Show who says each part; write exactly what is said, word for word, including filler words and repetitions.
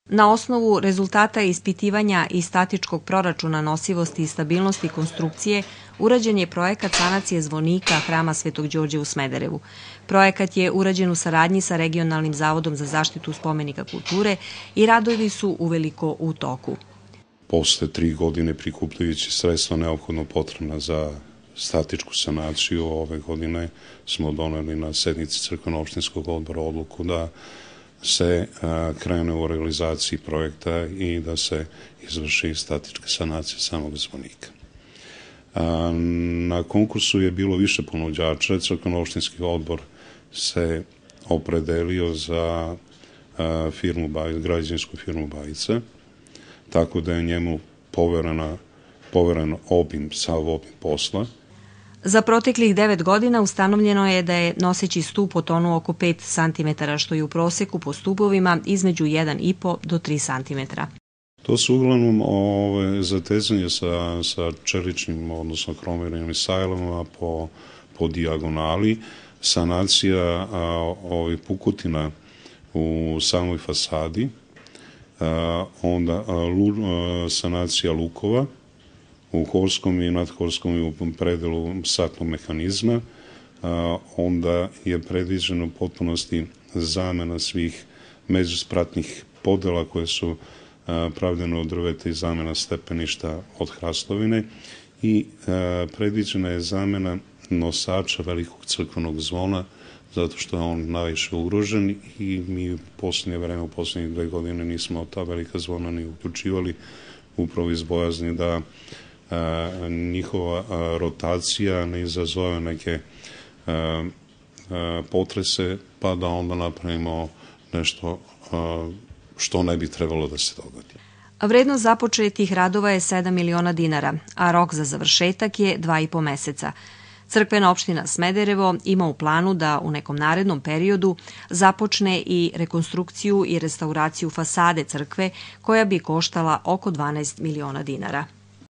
Speaker 1: Na osnovu rezultata ispitivanja i statičkog proračuna nosivosti i stabilnosti konstrukcije urađen je projekat sanacije zvonika Hrama Svetog Đorđa u Smederevu. Projekat je urađen u saradnji sa Regionalnim zavodom za zaštitu spomenika kulture i radovi su uveliko u toku.
Speaker 2: Posle tri godine prikupljujući sredstva neophodno potrebna za statičku sanaciju, ove godine smo doneli na sednici Crkveno-opštinskog odbora odluku da se krene u realizaciji projekta i da se izvrši statička sanacija samog zvonika. Na konkursu je bilo više ponuđača, Crkveno-opštinski odbor se opredelio za firmu, građevinsku firmu Bajica, tako da je njemu poverena, poveren obim, sav obim posla.
Speaker 1: Za proteklih devet godina ustanovljeno je da je noseći stup potonuo oko pet santimetara, što je u proseku po stupovima između jedan i po do tri santimetra.
Speaker 2: To su uglavnom ove, zatezanje sa, sa čeličnim, odnosno kromiranim sajlama po, po dijagonali, sanacija a, ovih pukotina u samoj fasadi, a, onda a, lu, a, sanacija lukova u horskom i nadhorskom i u predelu satnog mehanizma, a, onda je predviđeno u potpunosti zamena svih međuspratnih podela koje su pravljeno od drveta i zamena stepeništa od hrastovine i a, predviđena je zamena nosača velikog crkvenog zvona zato što je on najviše ugrožen i mi u posljednje vreme, u posljednjih dve godine nismo ta velika zvona ni uključivali upravo iz bojazni da a, njihova a, rotacija ne izazove neke a, a, potrese pa da onda napravimo nešto a, što ne bi trebalo da se dogodi.
Speaker 1: Vrednost započetih radova je sedam miliona dinara, a rok za završetak je dva i po meseca. Crkvena opština Smederevo ima u planu da u nekom narednom periodu započne i rekonstrukciju i restauraciju fasade crkve koja bi koštala oko dvanaest miliona dinara.